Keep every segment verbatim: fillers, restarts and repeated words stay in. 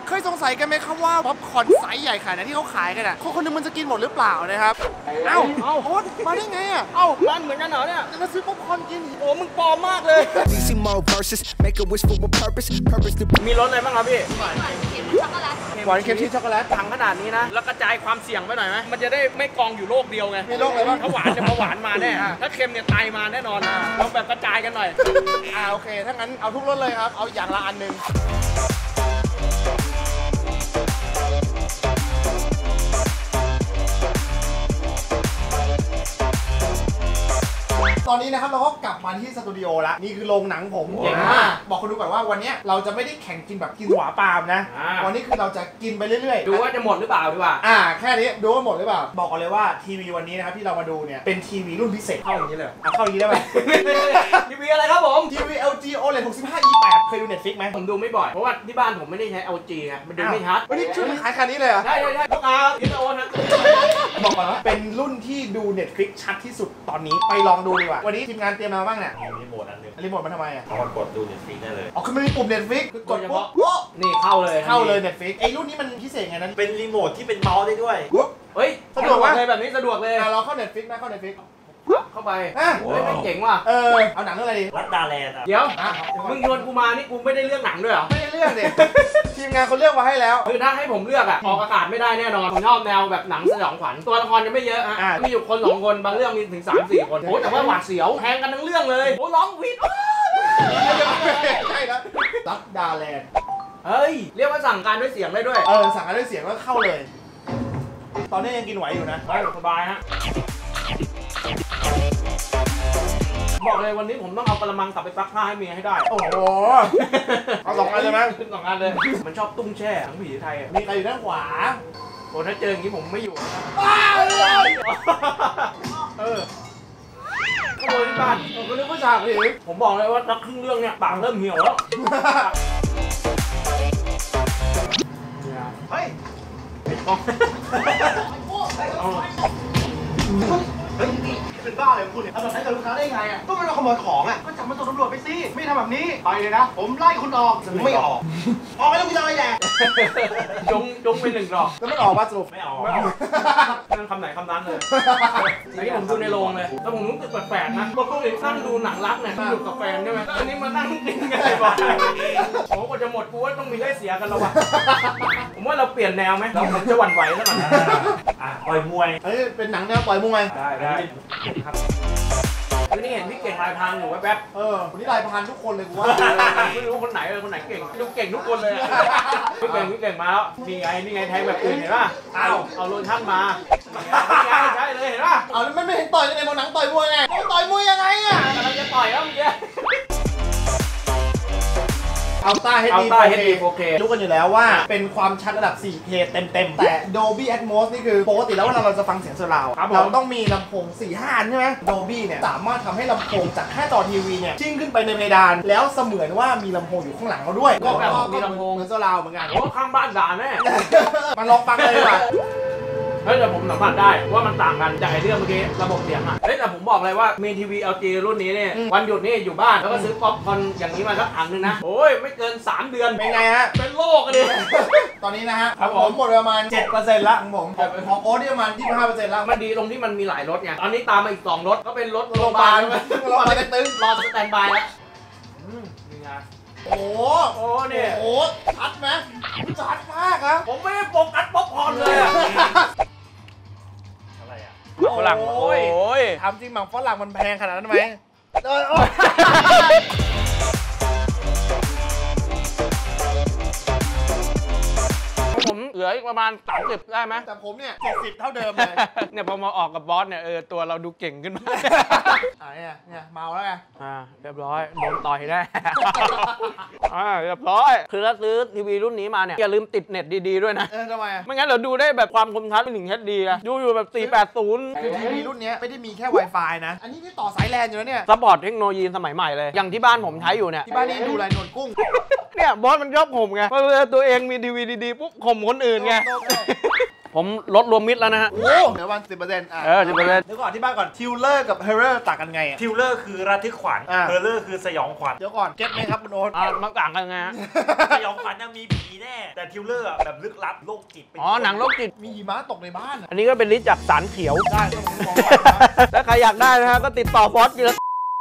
เคยสงสัยกันไหมครับว่าป๊อปคอร์นไซส์ใหญ่ขนาดนี้ที่เขาขายกันอ่ะคนคนนึงมันจะกินหมดหรือเปล่านะครับเอ้าเอ้าโอ๊ตมาได้ไงอ่ะเอ้าร้านเหมือนกันเหรอเนี่ยจะซื้อป๊อปคอร์นกินโอ้มึงปลอมมากเลยมีรสอะไรบ้างครับพี่หวานเค็มช็อกโกแลตหวานเค็มชีสช็อกโกแลตถังขนาดนี้นะแล้วกระจายความเสี่ยงไปหน่อยไหมมันจะได้ไม่กองอยู่โลกเดียวไงมีโลกอะไรบ้างถ้าหวานจะพอหวานมาแน่ถ้าเค็มเนี่ยไตมาแน่นอนเราแบบกระจายกันหน่อยอ่าโอเคถ้างั้นเอาทุกรสเลยครับเอาอย่างละอันหนึ่งตอนนี้นะครับเราก็กลับมาที่สตูดิโอแล้วนี่คือโรงหนังผมเก่งมากบอกคนดูก่อนว่าวันนี้เราจะไม่ได้แข่งกินแบบกินหวาปามนะวันนี้คือเราจะกินไปเรื่อยๆดูว่าจะหมดหรือเปล่าดีกว่าอ่าแค่นี้ดูว่าหมดหรือเปล่าบอกกันเลยว่าทีวีวันนี้นะครับที่เรามาดูเนี่ยเป็นทีวีรุ่นพิเศษเข้าอย่างนี้เลยเข้าอย่างนี้ได้ไหมทีวีอะไรครับผมทีวี แอล จี โอ แอล อี ดี หกสิบห้า อี แปด เคยดู Netflix ไหมผมดูไม่บ่อยเพราะว่าที่บ้านผมไม่ได้ใช้ แอล จี ไงมันดูไม่ชัดวันนี้ชุดขายคันนี้เลยเหรอใช่ใช่ใช่พวกอาอินโอนะบอกก่อนว่าเป็นรุ่นที่ดู Netflix ชัดที่สุดตอนนี้ไปลองดูดีกว่าวันนี้ทีมงานเตรียมมาบ้างเนี่ยรีโมทอันนึงรีโมทมันทำไมอ่ะเอากดดู Netflix ได้เลยอ๋อคือมันมีปุ่ม Netflix คือกดปุ๊บนี่เข้าเลยเข้าเลย Netflix ไอ้รุ่นนี้มันพิเศษไงนั้นเป็นรีโมทที่เป็นเมาส์ได้ด้วยเฮ้ยสะดวกเลยแบบนี้สะดวกเลยเราเข้า Netflix นะเข้า Netflix เข้าไปเฮ้ยเจ๋งว่ะเออเอาหนังเรื่องอะไรดีรัดดาแลนด์อ่ะเดี๋ยวมึงโยนกูมานี่กูไม่ได้เลือกหนังด้วยเหรอไม่ได้เลือกดิทีมงานเขาเลือกมาให้แล้วคือถ้าให้ผมเลือกอ่ะออกอากาศไม่ได้แน่นอนผมชอบแนวแบบหนังสยองขวัญตัวละครจะไม่เยอะอ่ะมีอยู่คนสองคนบางเรื่องมีถึงสามสี่คนโอ้แต่ว่าหวาดเสียวแทงกันทั้งเรื่องเลยโอ้ร้องวิดใช่แล้วรัดดาแลนด์เฮ้ยเรียกว่าสั่งการด้วยเสียงได้ด้วยเออสั่งการด้วยเสียงก็เข้าเลยตอนนี้ยังกินไหวอยู่นะสบายฮะบอกเลยวันนี้ผมต้องเอากระมังกลับไปซักผ้าให้เมียให้ได้โอ้โหเอาสองอันเลยไหมสองอันเลยมันชอบตุ้งแช่ทั้งผีไทยมีใครอยู่ด้านขวาโอ้ถ้าเจออย่างนี้ผมไม่อยู่นะเออขโมยที่บ้านผมก็นึกว่าฉากผีผมบอกเลยว่านักครึ่งเรื่องเนี่ยปากเริ่มเหี่ยวแล้วเฮ้ยเป็นบ้าเลยคุณเนี่ยทำแบบนั้นกับลูกค้าได้ไงอ่ะก็มันมาขโมยของอ่ะก็จับมันส่งตำรวจไปสิไม่ทำแบบนี้ไปเลยนะผมไล่คุณออกไม่ออกออกไปแล้วคุณจะอะไรแย่จงจงไปหนึ่งดอกแล้วมันออกมาสรุปไม่ออกนั่นคำไหนคำนั้นเลยอันนี้ผมดูในโรงเลยแล้วผมรู้สึกแปลกๆนะปกตินั่งดูหนังรักเนี่ยอยู่กับแฟนใช่ไหมอันนี้มานั่งกินกันบ่อยโอ้กว่าจะหมดกูว่าต้องมีได้เสียกันแล้ววะผมว่าเราเปลี่ยนแนวไหมเราผมจะหวั่นไหวแล้วก่อนอ่ะต่อยมวยเอ้ยเป็นหนังแนวต่อยมวยได้ได้ครับวันนี้เห็นพี่เก่งลายพรางอยู่แวบๆเออวันนี้ลายพรางทุกคนเลยกูว่าไม่รู้คนไหนเลยคนไหนเก่งดูเก่งทุกคนเลยพี่เก่งพี่เก่งมาแล้วนี่ไงนี่ไงแทงแบบอื่นเห็นป่ะเอาเอาโลชั่นมานี่ไงใช่เลยเห็นป่ะเอาแล้วไม่ไม่เห็นต่อยในหนังต่อยมวยไงต่อยมวยยังไงอ่ะกำลังจะต่อยแล้วเมื่อกี้อัลต้า เอช ดี โฟร์ เค รู้กันอยู่แล้วว่าเป็นความชัดระดับ โฟร์ เค เต็มๆแต่ Dolby Atmos นี่คือปกติแล้วเวลาเราจะฟังเสียงเซอร์ราวด์เราต้องมีลำโพง สี่ ห้า อันใช่ไหม Dolby เนี่ยสามารถทำให้ลำโพงจากแค่จอทีวีเนี่ยจิ้งขึ้นไปในเพดานแล้วเสมือนว่ามีลำโพงอยู่ข้างหลังเราด้วยก็แบบมีลำโพงเหมือนเซอร์ราวด์เหมือนกันโอ้ข้างบ้านด่าแน่มาลองฟังเลยดีกว่าเฮ้ยแต่ผมสัมผัสได้ว่ามันต่างกันจากไอเรื่องเมื่อกี้ระบบเสียงอ่ะเฮ้ยแต่ผมบอกเลยว่ามีทีวี แอล จี รุ่นนี้เนี่ยวันหยุดนี่อยู่บ้านแล้วก็ซื้อป๊อปคอร์นอย่างนี้มาสักถังนึงนะโอ้ยไม่เกินสามเดือนเป็นไงฮะเป็นโรคกันดิตอนนี้นะฮะผมหมดประมาณ เจ็ดเปอร์เซ็นต์ ละของผมของโอ๊ตที่ประมาณ ยี่สิบห้าเปอร์เซ็นต์ ละมันดีตรงที่มันมีหลายรถไงตอนนี้ตามมาอีกสองรถก็เป็นรถโรงพยาบาลรถไปตึ้งรอสแตนบายแล้วนี่ไงโอ้โหเนี่ยโอ้ชัดไหมชัดมากนะผมไม่ได้โฟกัสป๊อปคอร์นเลยฝรั่งโอ้ยทำจริงหมังฝรั่งมันแพงขนาดนั้นไหมผมเหลืออีกประมาณสามสิบได้ไหมแต่ผมเนี่ยเจ็ดสิบเท่าเดิมเลยเนี่ยพอมาออกกับบอสเนี่ยเออตัวเราดูเก่งขึ้นมาอ่าเนี่ยเนี่ยเมาแล้วไงอ่าเรียบร้อยโดนต่อยแน่อ่าเรียบร้อยคือถ้าซื้อทีวีรุ่นนี้มาเนี่ยอย่าลืมติดเน็ตดีๆด้วยนะเออทำไมไม่งั้นเราดูได้แบบความคมชัดเป็นหนึ่ง เอช ดีอะดูอยู่แบบสี่แปดศูนย์คือทีวีรุ่นนี้ไม่ได้มีแค่ Wi-Fi นะอันนี้ที่ต่อสายแลนอยู่แล้วเนี่ยซัพพอร์ตเทคโนโลยีสมัยใหม่เลยอย่างที่บ้านผมใช้อยู่เนี่ยที่บ้านนี้ดูไรนวลกุ้งเนี่ยบอสมันชอบข่มไงเพราะตัวเองมีทีวีดีๆปุ๊บข่มคนอื่นไงผมลดรวมมิตรแล้วนะฮะโอ้เหลือวันสิบเปอร์เซ็นต์อ่ะเออสิบเปอร์เซ็นต์เดี๋ยวก่อนที่บ้านก่อนทิวเลอร์กับเฮอร์เรอร์ต่างกันไงอ่ะทิวเลอร์คือระทึกขวัญอ่าเฮอร์เลอร์คือสยองขวัญเดี๋ยวก่อนเก็ตไหมครับคุณโอ๊ตอ่ามันต่างกันไงฮะสยองขวัญน่ะมีผีแน่ แต่ทิวเลอร์อะแบบลึกลับโรคจิตเป็นอ๋อหนังโรคจิตมีหิมะตกในบ้านอ่ะอันนี้ก็เป็นลิสต์จากสารเขียวได้ต้องมองก่อนนะถ้าใครอยากได้นะฮะก็ติดต่อฟอสกิน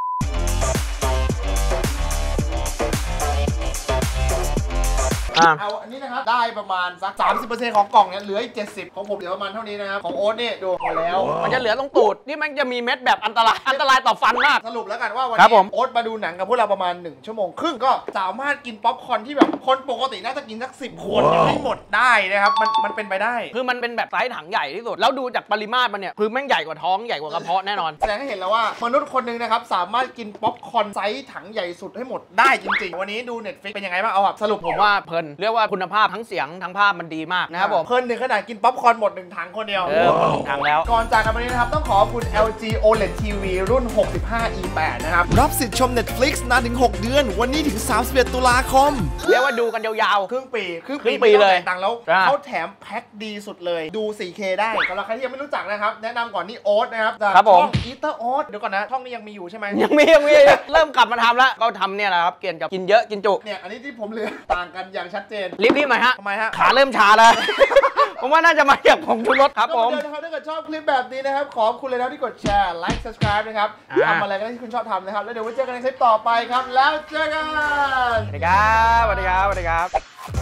อ่ะเอาอันนี้นะครับได้ประมาณสัก สามสิบเปอร์เซ็นต์ ของกล่องเนี่ยเหลืออีกเจ็ดสิบของผมเหลือประมาณเท่านี้นะครับของโอ๊ตเนี่ยดูหมดแล้วมันจะเหลือตรงตูดนี่มันจะมีเม็ดแบบอันตรายอันตรายต่อฟันมากสรุปแล้วกันว่าวันครับผนี้มโอ๊ตมาดูหนังกับพวกเราประมาณหนึ่งชั่วโมงครึ่งก็สามารถกินป๊อปคอร์นที่แบบคนปกติน่าจะกินสักสิบคนยังให้หมดได้นะครับมันมันเป็นไปได้คือมันเป็นแบบไซส์ถังใหญ่ที่สุดแล้วดูจากปริมาตรมันเนี่ยคือแม่งใหญ่กว่าท้องใหญ่กว่ากระเพาะแน่นอนแสดงให้เห็นแล้วว่ามนุษย์คนหนึ่งนะครับสามารถกินป๊อปคอร์นไซส์ถังใหญ่สุดให้หมดได้จริงๆวันนี้ดู Netflix เป็นยังไงบ้างเอาแบบสรุปผมว่าเพลินเรียกว่าคุณภาพทั้งเสียงทั้งภาพมันดีมากนะครับผมเพลินหนึ่งขนาดกินป๊อปคอร์นหมดหนึ่งถังคนเดียวเออหมดหนึ่งถังแล้วก่อนจากกันวันนี้นะครับต้องขอบคุณ แอล จี โอ แอล อี ดี ที วี รุ่น หกสิบห้า อี แปด นะครับรับสิทธิ์ชม Netflix นานถึงหกเดือนวันนี้ถึงสามสิบเอ็ดตุลาคมเรียกว่าดูกันยาวครึ่งปีครึ่งครึ่งปีเลยไม่ต้องจ่าตังค์แล้วอ่าเขาแถมแพ็คดีสุดเลยดู โฟร์เค ได้สำหรับใครที่ยังไม่รู้จักนะครับ แนะนำก่อนนี่โอ๊ตนะครับจากครับผมช่อง Eater Oat เดี๋ยวก่อนนะช่องนี้ยังมีอยู่ใช่ไหมๆยังมียังมีเริ่มกลับมาทำแล้วก็ทำเนี่ยแหละครับเกี่ยวกับกินเยอะกินจุเนี่ยอันนี้ที่ผมเหลือต่างกันอย่างชัดเจนรีบๆหน่อยฮะทำไมฮะขาเริ่มชาแล้ว ผมว่าน่าจะมาจากผงชูรสครับก็ผเหมือมนเดิมนะครับถ้าเกิดชอบคลิปแบบนี้นะครับขอบคุณเลยนะที่กดแชร์ไลค์ subscribe นะครับอ่าทำอะไรก็ได้ที่คุณชอบทำนะครับแล้วเดี๋ยวไว้เจอกันในคลิปต่อไปครับแล้วเจอกันสวัสดีครับสวัสดีครับสวัสดีครับ